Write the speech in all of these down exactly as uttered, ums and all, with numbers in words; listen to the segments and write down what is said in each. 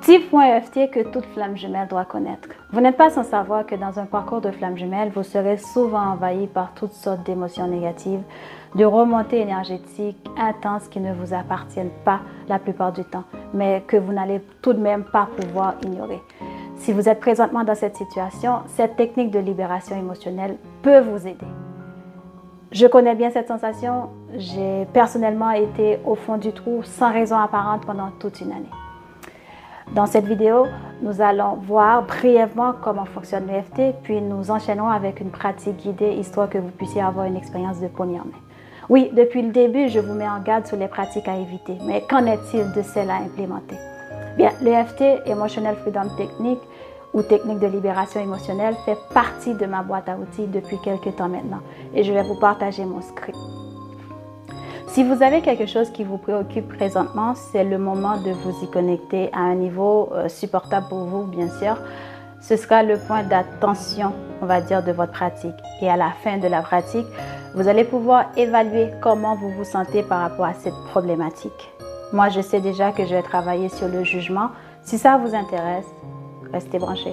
Dix points E F T que toute flamme jumelle doit connaître. Vous n'êtes pas sans savoir que dans un parcours de flamme jumelle, vous serez souvent envahi par toutes sortes d'émotions négatives, de remontées énergétiques intenses qui ne vous appartiennent pas la plupart du temps, mais que vous n'allez tout de même pas pouvoir ignorer. Si vous êtes présentement dans cette situation, cette technique de libération émotionnelle peut vous aider. Je connais bien cette sensation. J'ai personnellement été au fond du trou sans raison apparente pendant toute une année. Dans cette vidéo, nous allons voir brièvement comment fonctionne l'E F T, puis nous enchaînerons avec une pratique guidée, histoire que vous puissiez avoir une expérience de première main. Oui, depuis le début, je vous mets en garde sur les pratiques à éviter, mais qu'en est-il de celles à implémenter? Bien, l'E F T, Emotional Freedom Technique, ou technique de libération émotionnelle, fait partie de ma boîte à outils depuis quelques temps maintenant, et je vais vous partager mon script. Si vous avez quelque chose qui vous préoccupe présentement, c'est le moment de vous y connecter à un niveau euh, supportable pour vous, bien sûr. Ce sera le point d'attention, on va dire, de votre pratique. Et à la fin de la pratique, vous allez pouvoir évaluer comment vous vous sentez par rapport à cette problématique. Moi, je sais déjà que je vais travailler sur le jugement. Si ça vous intéresse, restez branchés.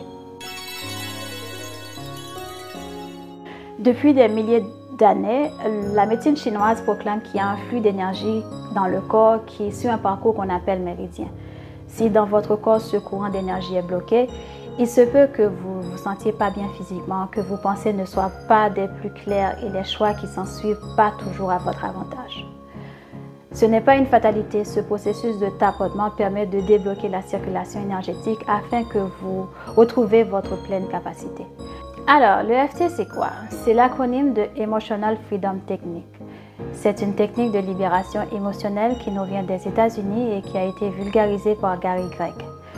Depuis des milliers d'années, la médecine chinoise proclame qu'il y a un flux d'énergie dans le corps qui suit un parcours qu'on appelle méridien. Si dans votre corps ce courant d'énergie est bloqué, il se peut que vous ne vous sentiez pas bien physiquement, que vos pensées ne soient pas des plus claires et les choix qui s'en suivent pas toujours à votre avantage. Ce n'est pas une fatalité, ce processus de tapotement permet de débloquer la circulation énergétique afin que vous retrouviez votre pleine capacité. Alors, le E F T, c'est quoi? C'est l'acronyme de Emotional Freedom Technique. C'est une technique de libération émotionnelle qui nous vient des États-Unis et qui a été vulgarisée par Gary Gregg.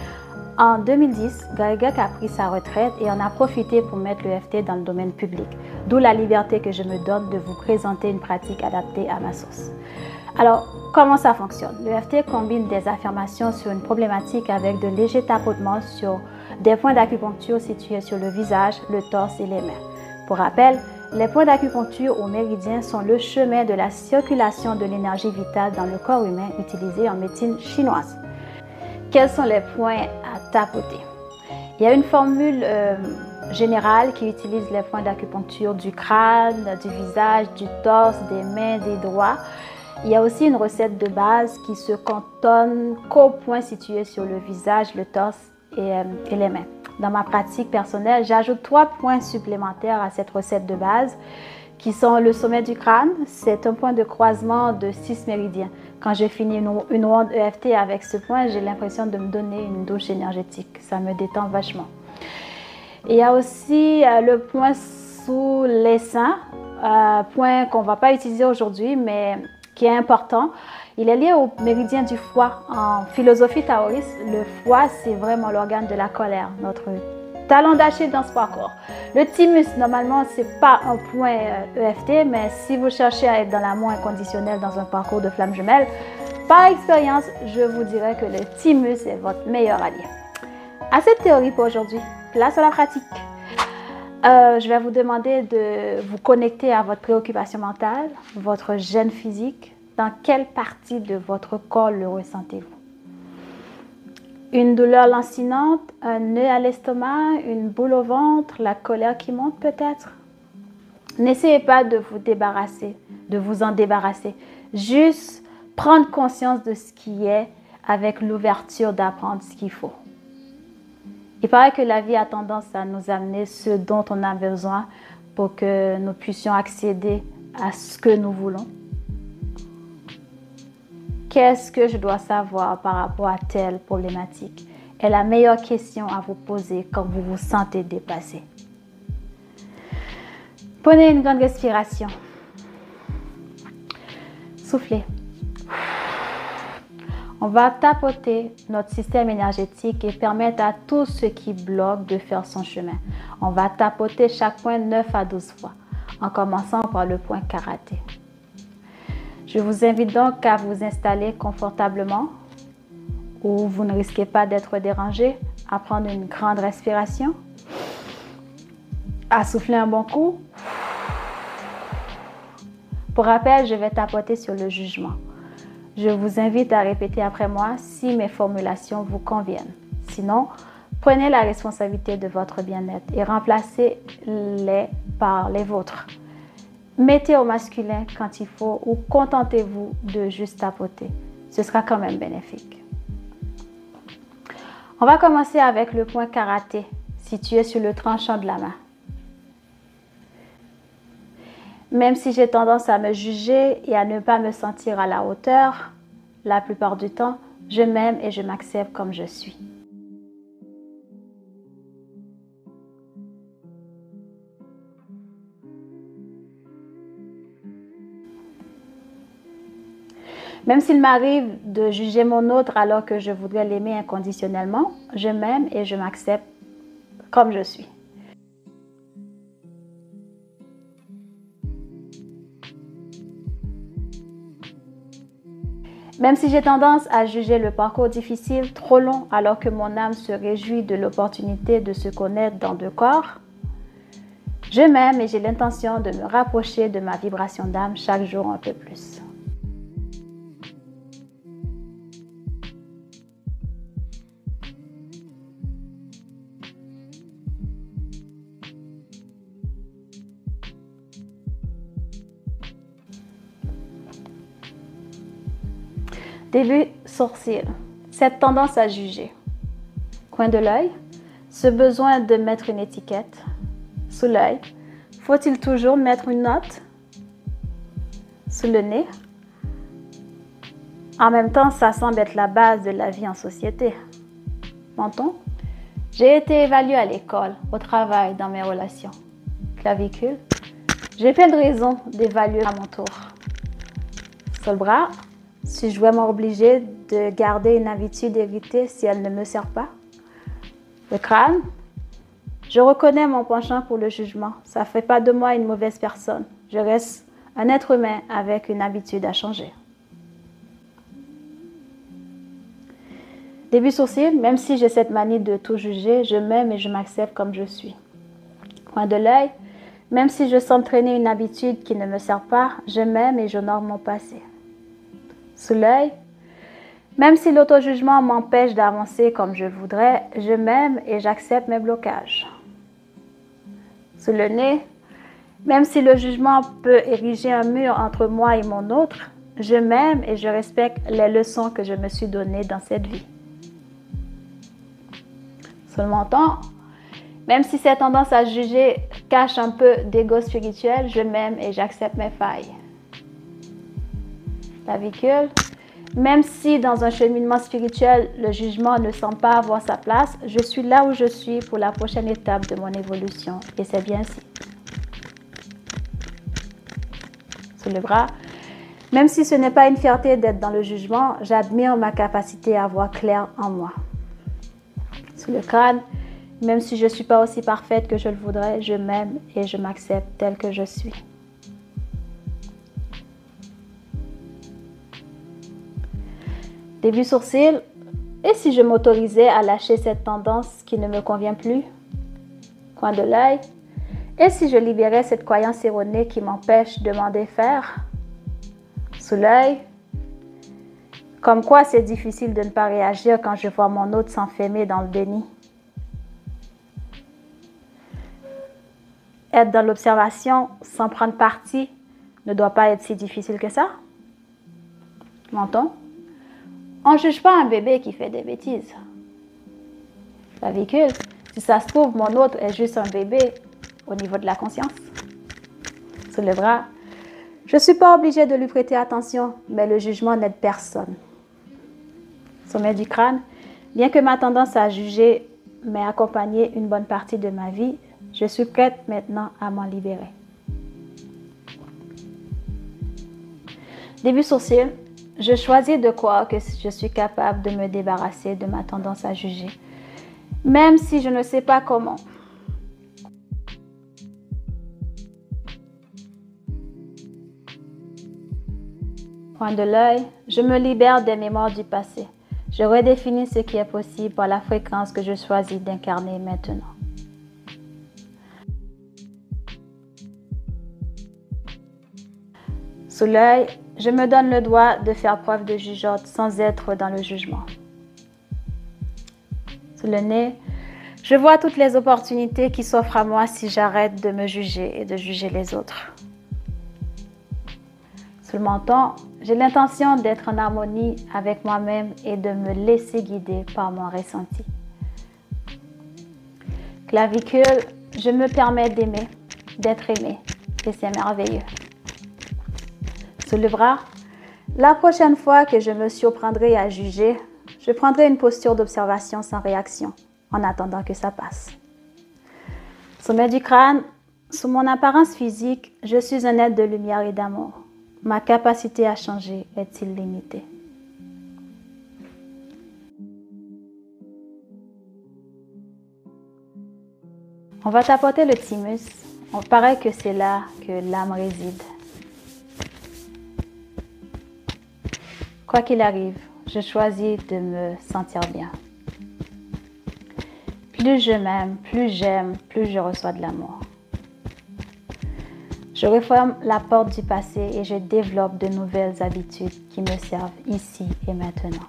En deux mille dix, Gary Gregg a pris sa retraite et en a profité pour mettre le E F T dans le domaine public, d'où la liberté que je me donne de vous présenter une pratique adaptée à ma sauce. Alors, comment ça fonctionne? Le E F T combine des affirmations sur une problématique avec de légers tapotements sur des points d'acupuncture situés sur le visage, le torse et les mains. Pour rappel, les points d'acupuncture ou méridiens sont le chemin de la circulation de l'énergie vitale dans le corps humain utilisé en médecine chinoise. Quels sont les points à tapoter? Il y a une formule euh, générale qui utilise les points d'acupuncture du crâne, du visage, du torse, des mains, des doigts. Il y a aussi une recette de base qui se cantonne qu'aux points situés sur le visage, le torse et, euh, et les mains. Dans ma pratique personnelle, j'ajoute trois points supplémentaires à cette recette de base qui sont le sommet du crâne. C'est un point de croisement de six méridiens. Quand je finis une, une ronde E F T avec ce point, j'ai l'impression de me donner une douche énergétique. Ça me détend vachement. Il y a aussi euh, le point sous les seins, euh, point qu'on ne va pas utiliser aujourd'hui, mais qui est important. Il est lié au méridien du foie. En philosophie taoïste, le foie, c'est vraiment l'organe de la colère, notre talon d'Achille dans ce parcours. Le thymus, normalement, ce n'est pas un point E F T, mais si vous cherchez à être dans l'amour inconditionnel dans un parcours de flamme jumelle, par expérience, je vous dirais que le thymus est votre meilleur allié. Assez de théorie pour aujourd'hui, place à la pratique. Euh, je vais vous demander de vous connecter à votre préoccupation mentale, votre gêne physique. Dans quelle partie de votre corps le ressentez-vous? Une douleur lancinante, un nœud à l'estomac, une boule au ventre, la colère qui monte peut-être? N'essayez pas de vous débarrasser, de vous en débarrasser. Juste prendre conscience de ce qui est avec l'ouverture d'apprendre ce qu'il faut. Il paraît que la vie a tendance à nous amener ce dont on a besoin pour que nous puissions accéder à ce que nous voulons. Qu'est-ce que je dois savoir par rapport à telle problématique? Est la meilleure question à vous poser quand vous vous sentez dépassé. Prenez une grande respiration. Soufflez. On va tapoter notre système énergétique et permettre à tout ce qui bloque de faire son chemin. On va tapoter chaque point neuf à douze fois, en commençant par le point karaté. Je vous invite donc à vous installer confortablement où vous ne risquez pas d'être dérangé, à prendre une grande respiration, à souffler un bon coup. Pour rappel, je vais tapoter sur le jugement. Je vous invite à répéter après moi si mes formulations vous conviennent. Sinon, prenez la responsabilité de votre bien-être et remplacez-les par les vôtres. Mettez au masculin quand il faut ou contentez-vous de juste tapoter. Ce sera quand même bénéfique. On va commencer avec le point karaté, situé sur le tranchant de la main. Même si j'ai tendance à me juger et à ne pas me sentir à la hauteur, la plupart du temps, je m'aime et je m'accepte comme je suis. Même s'il m'arrive de juger mon autre alors que je voudrais l'aimer inconditionnellement, je m'aime et je m'accepte comme je suis. Même si j'ai tendance à juger le parcours difficile trop long alors que mon âme se réjouit de l'opportunité de se connaître dans deux corps, je m'aime et j'ai l'intention de me rapprocher de ma vibration d'âme chaque jour un peu plus. Début sourcil, cette tendance à juger. Coin de l'œil, ce besoin de mettre une étiquette. Sous l'œil, faut-il toujours mettre une note? Sous le nez, en même temps, ça semble être la base de la vie en société. Menton, j'ai été évaluée à l'école, au travail, dans mes relations. Clavicule, j'ai plein de raisons d'évaluer à mon tour. Sur le bras, suis-je vraiment obligée de garder une habitude héritée si elle ne me sert pas? Le crâne, je reconnais mon penchant pour le jugement. Ça ne fait pas de moi une mauvaise personne. Je reste un être humain avec une habitude à changer. Début sourcil, même si j'ai cette manie de tout juger, je m'aime et je m'accepte comme je suis. Coin de l'œil, même si je sens traîner une habitude qui ne me sert pas, je m'aime et j'honore mon passé. Sous l'œil, même si l'auto-jugement m'empêche d'avancer comme je le voudrais, je m'aime et j'accepte mes blocages. Sous le nez, même si le jugement peut ériger un mur entre moi et mon autre, je m'aime et je respecte les leçons que je me suis données dans cette vie. Sous le menton, même si cette tendance à juger cache un peu d'ego spirituel, je m'aime et j'accepte mes failles. Clavicule, même si dans un cheminement spirituel, le jugement ne semble pas avoir sa place, je suis là où je suis pour la prochaine étape de mon évolution et c'est bien ainsi. Sous le bras, même si ce n'est pas une fierté d'être dans le jugement, j'admire ma capacité à voir clair en moi. Sous le crâne, même si je ne suis pas aussi parfaite que je le voudrais, je m'aime et je m'accepte telle que je suis. Début sourcil, et si je m'autorisais à lâcher cette tendance qui ne me convient plus? Coin de l'œil, et si je libérais cette croyance erronée qui m'empêche de m'en défaire? Sous l'œil, comme quoi c'est difficile de ne pas réagir quand je vois mon autre s'enfermer dans le déni. Être dans l'observation sans prendre parti ne doit pas être si difficile que ça. Menton, on ne juge pas un bébé qui fait des bêtises. Clavicule, si ça se trouve, mon autre est juste un bébé au niveau de la conscience. Sous le bras, je ne suis pas obligée de lui prêter attention, mais le jugement n'aide personne. Sommet du crâne, bien que ma tendance à juger m'ait accompagné une bonne partie de ma vie, je suis prête maintenant à m'en libérer. Début sourcil, je choisis de croire que je suis capable de me débarrasser de ma tendance à juger, même si je ne sais pas comment. Coin de l'œil, je me libère des mémoires du passé. Je redéfinis ce qui est possible par la fréquence que je choisis d'incarner maintenant. Sous l'œil, je me donne le droit de faire preuve de jugeote sans être dans le jugement. Sous le nez, je vois toutes les opportunités qui s'offrent à moi si j'arrête de me juger et de juger les autres. Sous le menton, j'ai l'intention d'être en harmonie avec moi-même et de me laisser guider par mon ressenti. Clavicule, je me permets d'aimer, d'être aimé, et c'est merveilleux. Sous le bras, la prochaine fois que je me surprendrai à juger, je prendrai une posture d'observation sans réaction, en attendant que ça passe. Sommet du crâne, sous mon apparence physique, je suis un être de lumière et d'amour. Ma capacité à changer est illimitée. On va tapoter le thymus. On paraît que c'est là que l'âme réside. Quoi qu'il arrive, je choisis de me sentir bien. Plus je m'aime, plus j'aime, plus je reçois de l'amour. Je referme la porte du passé et je développe de nouvelles habitudes qui me servent ici et maintenant.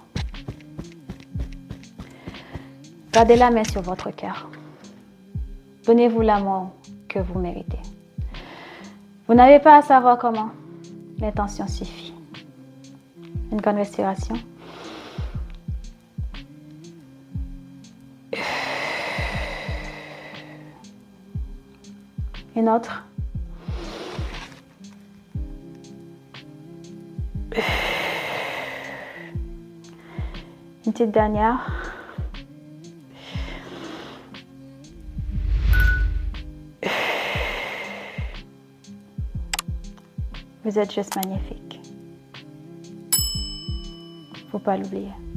Gardez la main sur votre cœur. Donnez-vous l'amour que vous méritez. Vous n'avez pas à savoir comment. L'intention suffit. Une grande respiration. Une autre. Une petite dernière. Vous êtes juste magnifique. Faut pas l'oublier.